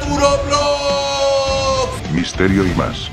Arturo Bro. Misterio y más.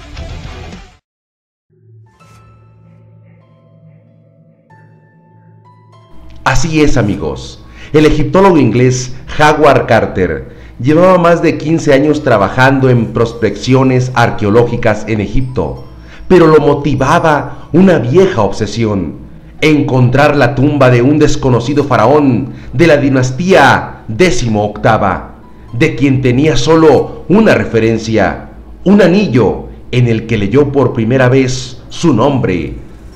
Así es, amigos. El egiptólogo inglés Howard Carter llevaba más de 15 años trabajando en prospecciones arqueológicas en Egipto, pero lo motivaba una vieja obsesión: encontrar la tumba de un desconocido faraón de la dinastía XVIII, de quien tenía solo una referencia, un anillo en el que leyó por primera vez su nombre,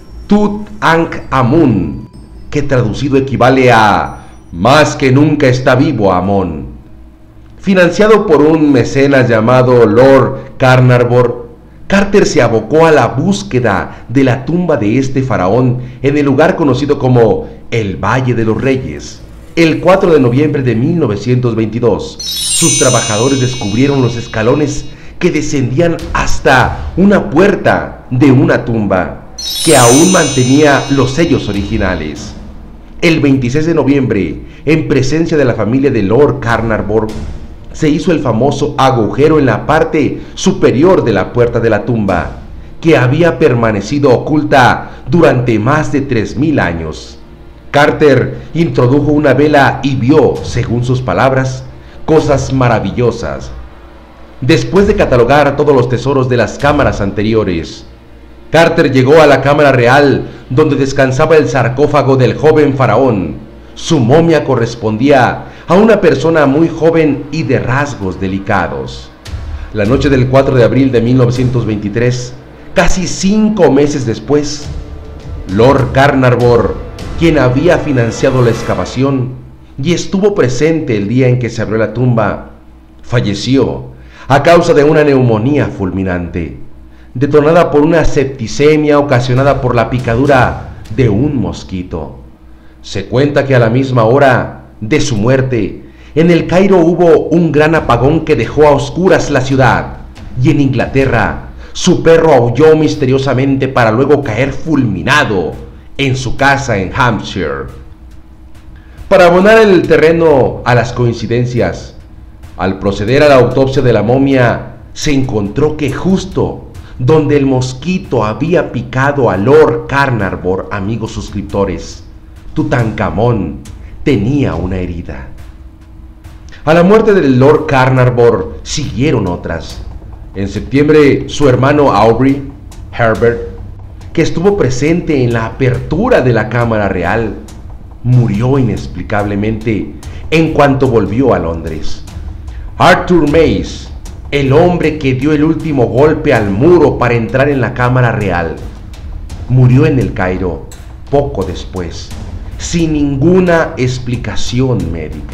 Tutankhamun, que traducido equivale a "más que nunca está vivo Amón". Financiado por un mecenas llamado Lord Carnarvon, Carter se abocó a la búsqueda de la tumba de este faraón en el lugar conocido como el Valle de los Reyes. El 4 de noviembre de 1922, sus trabajadores descubrieron los escalones que descendían hasta una puerta de una tumba que aún mantenía los sellos originales. El 26 de noviembre, en presencia de la familia de Lord Carnarvon, se hizo el famoso agujero en la parte superior de la puerta de la tumba, que había permanecido oculta durante más de 3000 años. Carter introdujo una vela y vio, según sus palabras, cosas maravillosas. Después de catalogar todos los tesoros de las cámaras anteriores, Carter llegó a la cámara real donde descansaba el sarcófago del joven faraón. Su momia correspondía a una persona muy joven y de rasgos delicados. La noche del 4 de abril de 1923, casi 5 meses después, Lord Carnarvon, quien había financiado la excavación y estuvo presente el día en que se abrió la tumba, falleció a causa de una neumonía fulminante, detonada por una septicemia ocasionada por la picadura de un mosquito. Se cuenta que a la misma hora de su muerte, en el Cairo hubo un gran apagón que dejó a oscuras la ciudad, y en Inglaterra su perro aulló misteriosamente para luego caer fulminado en su casa en Hampshire. Para abonar el terreno a las coincidencias, al proceder a la autopsia de la momia, se encontró que justo donde el mosquito había picado a Lord Carnarvon, amigos suscriptores, Tutankamón tenía una herida. A la muerte del Lord Carnarvon siguieron otras. En septiembre, su hermano Aubrey Herbert, que estuvo presente en la apertura de la Cámara Real, murió inexplicablemente en cuanto volvió a Londres. Arthur Mace, el hombre que dio el último golpe al muro para entrar en la Cámara Real, murió en el Cairo poco después, sin ninguna explicación médica.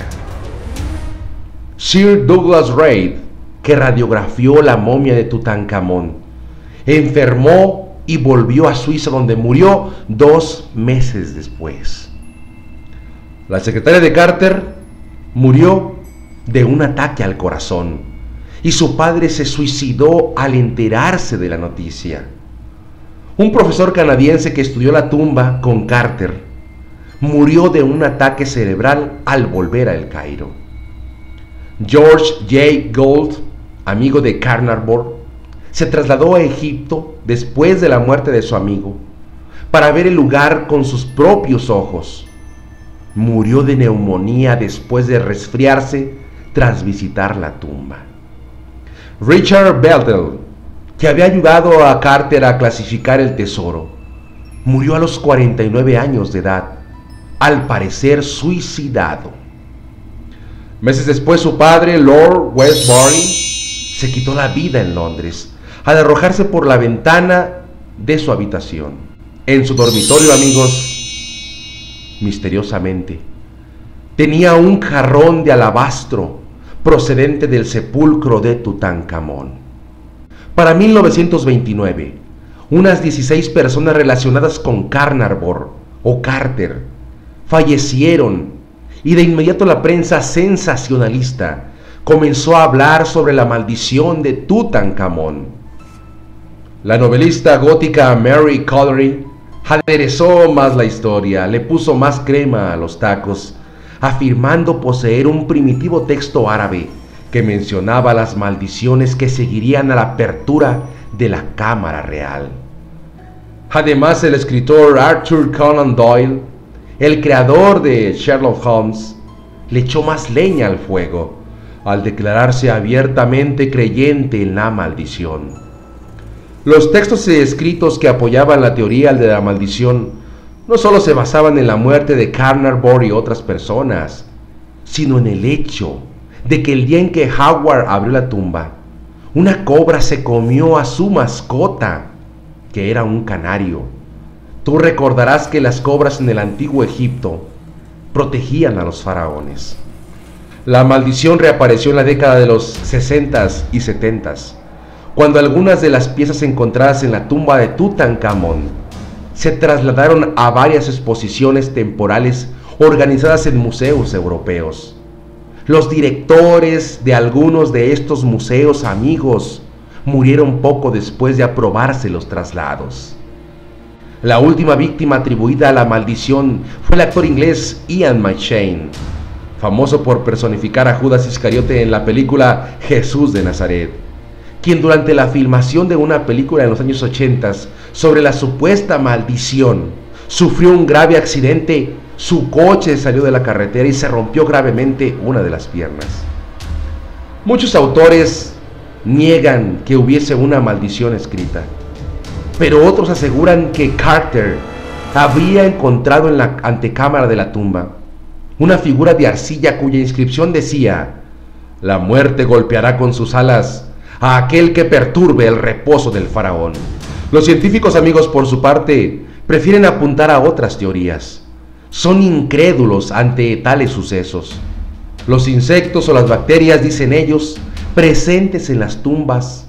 Sir Douglas Reid, que radiografió la momia de Tutankamón, enfermó y volvió a Suiza, donde murió 2 meses después. La secretaria de Carter murió de un ataque al corazón, y su padre se suicidó al enterarse de la noticia. Un profesor canadiense que estudió la tumba con Carter murió de un ataque cerebral al volver a El Cairo. George J. Gould, amigo de Carnarvon, se trasladó a Egipto después de la muerte de su amigo para ver el lugar con sus propios ojos. Murió de neumonía después de resfriarse tras visitar la tumba. Richard Beltel, que había ayudado a Carter a clasificar el tesoro, murió a los 49 años de edad, al parecer suicidado. Meses después, su padre, Lord Westbury, se quitó la vida en Londres al arrojarse por la ventana de su habitación. En su dormitorio, amigos, misteriosamente, tenía un jarrón de alabastro procedente del sepulcro de Tutankamón. Para 1929, unas 16 personas relacionadas con Carnarvon o Carter fallecieron, y de inmediato la prensa sensacionalista comenzó a hablar sobre la maldición de Tutankamón. La novelista gótica Mary Collery aderezó más la historia, le puso más crema a los tacos, afirmando poseer un primitivo texto árabe que mencionaba las maldiciones que seguirían a la apertura de la Cámara Real. Además, el escritor Arthur Conan Doyle, el creador de Sherlock Holmes, le echó más leña al fuego al declararse abiertamente creyente en la maldición. Los textos escritos que apoyaban la teoría de la maldición no solo se basaban en la muerte de Carnarvon y otras personas, sino en el hecho de que el día en que Howard abrió la tumba, una cobra se comió a su mascota, que era un canario. Tú recordarás que las cobras en el antiguo Egipto protegían a los faraones. La maldición reapareció en la década de los 60s y 70s, cuando algunas de las piezas encontradas en la tumba de Tutankamón se trasladaron a varias exposiciones temporales organizadas en museos europeos. Los directores de algunos de estos museos amigos murieron poco después de aprobarse los traslados. La última víctima atribuida a la maldición fue el actor inglés Ian McShane, famoso por personificar a Judas Iscariote en la película Jesús de Nazaret, quien durante la filmación de una película en los años 80 sobre la supuesta maldición sufrió un grave accidente. Su coche salió de la carretera y se rompió gravemente una de las piernas. Muchos autores niegan que hubiese una maldición escrita, pero otros aseguran que Carter habría encontrado en la antecámara de la tumba una figura de arcilla cuya inscripción decía: la muerte golpeará con sus alas a aquel que perturbe el reposo del faraón. Los científicos amigos, por su parte, prefieren apuntar a otras teorías. Son incrédulos ante tales sucesos. Los insectos o las bacterias, dicen ellos, presentes en las tumbas,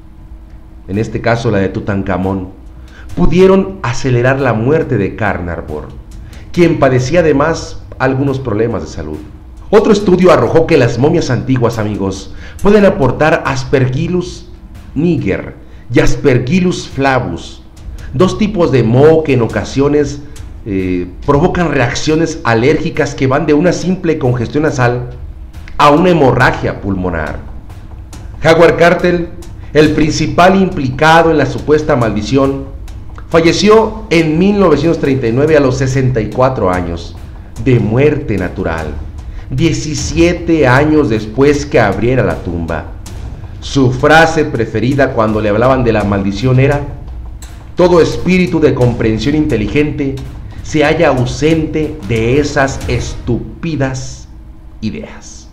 en este caso la de Tutankamón, pudieron acelerar la muerte de Carnarvon, quien padecía además algunos problemas de salud. Otro estudio arrojó que las momias antiguas, amigos, pueden aportar Aspergillus niger y Aspergillus flavus, dos tipos de moho que en ocasiones provocan reacciones alérgicas que van de una simple congestión nasal a una hemorragia pulmonar. Howard Carter, el principal implicado en la supuesta maldición, falleció en 1939 a los 64 años, de muerte natural, 17 años después que abriera la tumba. Su frase preferida cuando le hablaban de la maldición era: todo espíritu de comprensión inteligente se halla ausente de esas estúpidas ideas.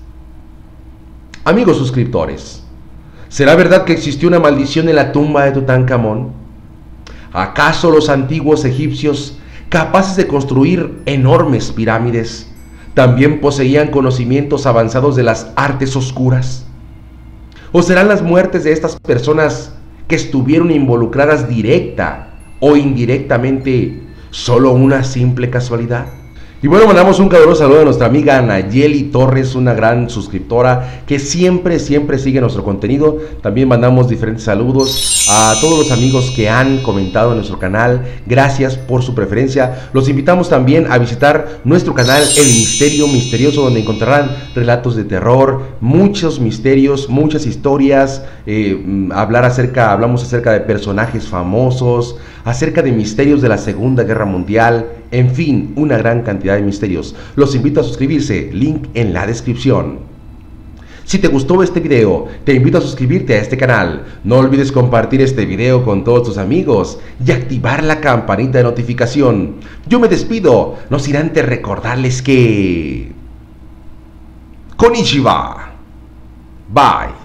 Amigos suscriptores, ¿será verdad que existió una maldición en la tumba de Tutankamón? ¿Acaso los antiguos egipcios, capaces de construir enormes pirámides, también poseían conocimientos avanzados de las artes oscuras? ¿O serán las muertes de estas personas que estuvieron involucradas directa o indirectamente solo una simple casualidad? Y bueno, mandamos un caluroso saludo a nuestra amiga Nayeli Torres, una gran suscriptora que siempre sigue nuestro contenido. También mandamos diferentes saludos a todos los amigos que han comentado en nuestro canal. Gracias por su preferencia. Los invitamos también a visitar nuestro canal El Misterio Misterioso, donde encontrarán relatos de terror, muchos misterios, muchas historias. Hablamos acerca de personajes famosos, acerca de misterios de la Segunda Guerra Mundial, en fin, una gran cantidad de misterios. Los invito a suscribirse, link en la descripción. Si te gustó este video, te invito a suscribirte a este canal. No olvides compartir este video con todos tus amigos y activar la campanita de notificación. Yo me despido, no sin antes recordarles que... Konnichiwa. Bye.